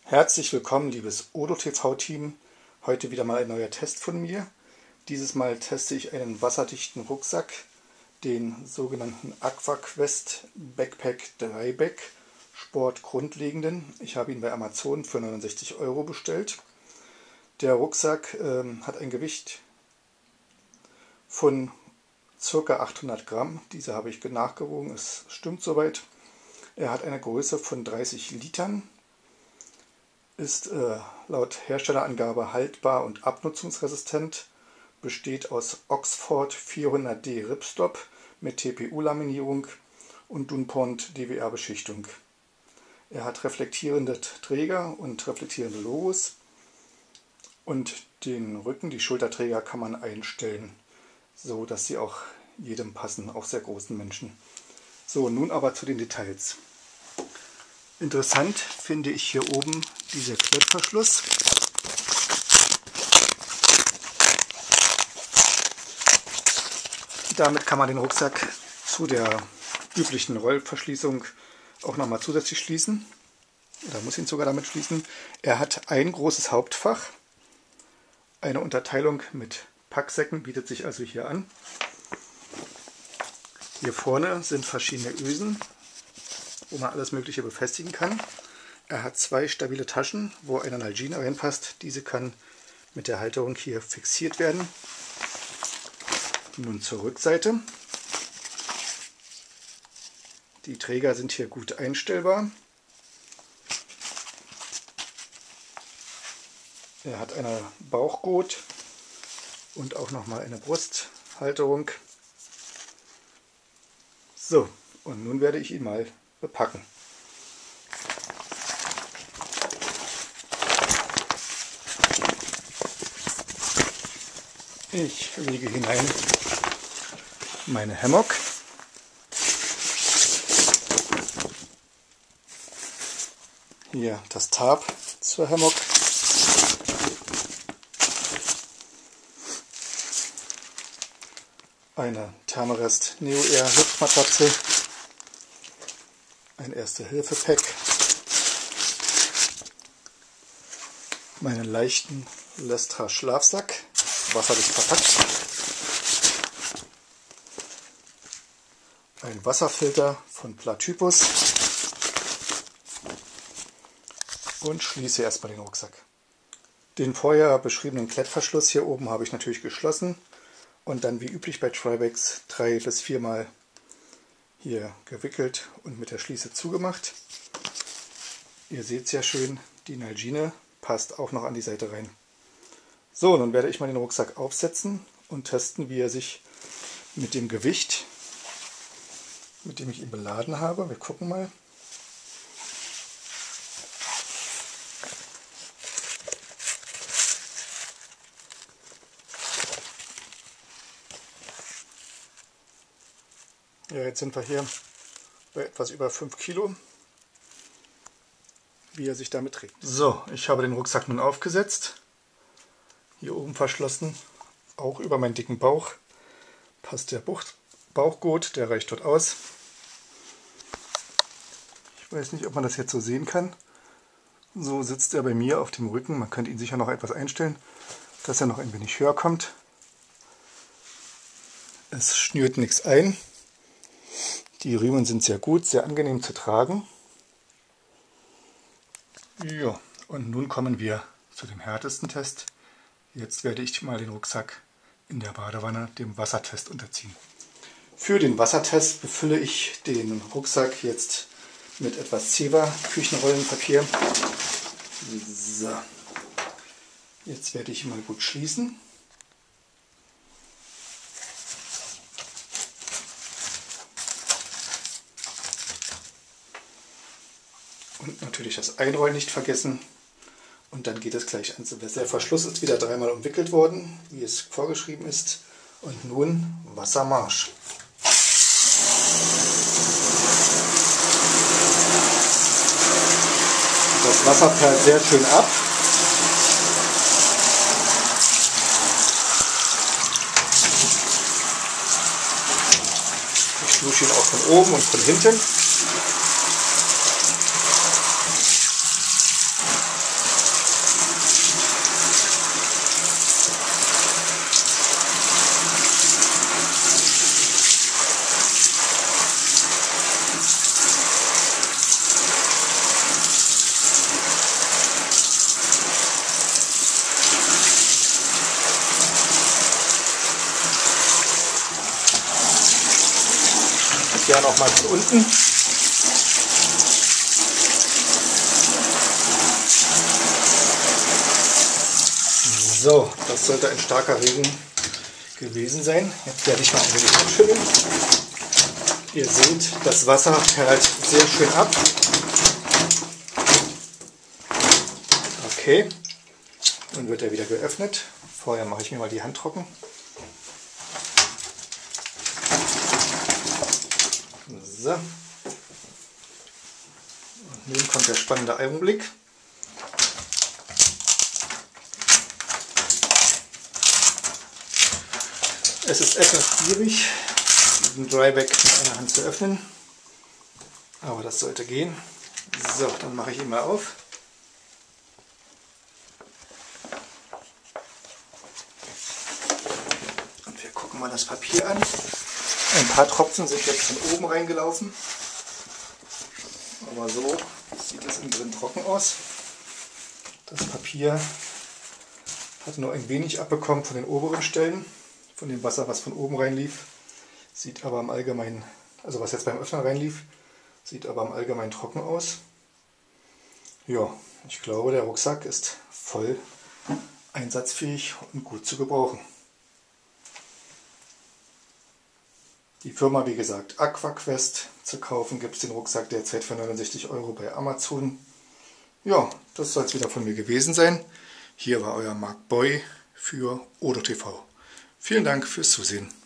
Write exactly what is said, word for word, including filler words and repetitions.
Herzlich willkommen, liebes Odo T V-Team. Heute wieder mal ein neuer Test von mir. Dieses Mal teste ich einen wasserdichten Rucksack, den sogenannten AquaQuest Backpack Dreiback Sport Grundlegenden. Ich habe ihn bei Amazon für neunundsechzig Euro bestellt. Der Rucksack ähm, hat ein Gewicht von ca. achthundert Gramm. Diese habe ich nachgewogen, es stimmt soweit. Er hat eine Größe von dreißig Litern. Ist äh, laut Herstellerangabe haltbar und abnutzungsresistent, besteht aus Oxford vierhundert D Ripstop mit T P U-Laminierung und DuPont D W R-Beschichtung. Er hat reflektierende Träger und reflektierende Logos und den Rücken, die Schulterträger, kann man einstellen, so dass sie auch jedem passen, auch sehr großen Menschen. So, nun aber zu den Details. Interessant finde ich hier oben dieser Klettverschluss. Damit kann man den Rucksack zu der üblichen Rollverschließung auch nochmal zusätzlich schließen. Oder muss ihn sogar damit schließen. Er hat ein großes Hauptfach. Eine Unterteilung mit Packsäcken bietet sich also hier an. Hier vorne sind verschiedene Ösen, wo man alles Mögliche befestigen kann. Er hat zwei stabile Taschen, wo eine Nalgene reinpasst. Diese kann mit der Halterung hier fixiert werden. Nun zur Rückseite. Die Träger sind hier gut einstellbar. Er hat eine Bauchgurt und auch nochmal eine Brusthalterung. So, und nun werde ich ihn mal bepacken. Ich lege hinein meine Hammock. Hier das Tarp zur Hammock. Eine Thermarest Neo Air Luftmatratze. Ein Erste-Hilfe-Pack, meinen leichten Lestra Schlafsack, wasserdicht verpackt, ein Wasserfilter von Platypus und schließe erstmal den Rucksack. Den vorher beschriebenen Klettverschluss hier oben habe ich natürlich geschlossen und dann wie üblich bei Tribacks drei bis viermal hier gewickelt und mit der Schließe zugemacht. Ihr seht sehr schön, die Nalgene passt auch noch an die Seite rein. So, nun werde ich mal den Rucksack aufsetzen und testen, wie er sich mit dem Gewicht, mit dem ich ihn beladen habe, wir gucken mal. Ja, jetzt sind wir hier bei etwas über fünf Kilo, wie er sich damit trägt. So, ich habe den Rucksack nun aufgesetzt, hier oben verschlossen, auch über meinen dicken Bauch passt der Bauchgurt, der reicht dort aus. Ich weiß nicht, ob man das jetzt so sehen kann. So sitzt er bei mir auf dem Rücken, man könnte ihn sicher noch etwas einstellen, dass er noch ein wenig höher kommt. Es schnürt nichts ein. Die Riemen sind sehr gut, sehr angenehm zu tragen. Ja, und nun kommen wir zu dem härtesten Test. Jetzt werde ich mal den Rucksack in der Badewanne dem Wassertest unterziehen. Für den Wassertest befülle ich den Rucksack jetzt mit etwas Zewa Küchenrollenpapier. So. Jetzt werde ich ihn mal gut schließen. Und natürlich das Einrollen nicht vergessen. Und dann geht es gleich ans Wasser. Der Verschluss ist wieder dreimal umwickelt worden, wie es vorgeschrieben ist. Und nun Wassermarsch. Das Wasser perlt sehr schön ab. Ich dusche ihn auch von oben und von hinten. dann auch mal von unten. So, das sollte ein starker Regen gewesen sein. Jetzt werde ich mal ein wenig abschütteln. Ihr seht, das Wasser perlt sehr schön ab. Okay, dann wird er wieder geöffnet. Vorher mache ich mir mal die Hand trocken. So. Und nun kommt der spannende Augenblick. Es ist etwas schwierig, diesen Dryback mit einer Hand zu öffnen, aber das sollte gehen. So, dann mache ich ihn mal auf. Und wir gucken mal das Papier an. Ein paar Tropfen sind jetzt von oben reingelaufen, aber so sieht es innen drin trocken aus. Das Papier hat nur ein wenig abbekommen von den oberen Stellen, von dem Wasser, was von oben reinlief. Sieht aber im Allgemeinen, also was jetzt beim Öffnen reinlief, sieht aber im Allgemeinen trocken aus. Ja, ich glaube, der Rucksack ist voll einsatzfähig und gut zu gebrauchen. Die Firma, wie gesagt, Aquaquest zu kaufen, gibt es den Rucksack derzeit für neunundsechzig Euro bei Amazon. Ja, das soll es wieder von mir gewesen sein. Hier war euer Marc Boy für Odo T V. Vielen Dank fürs Zusehen.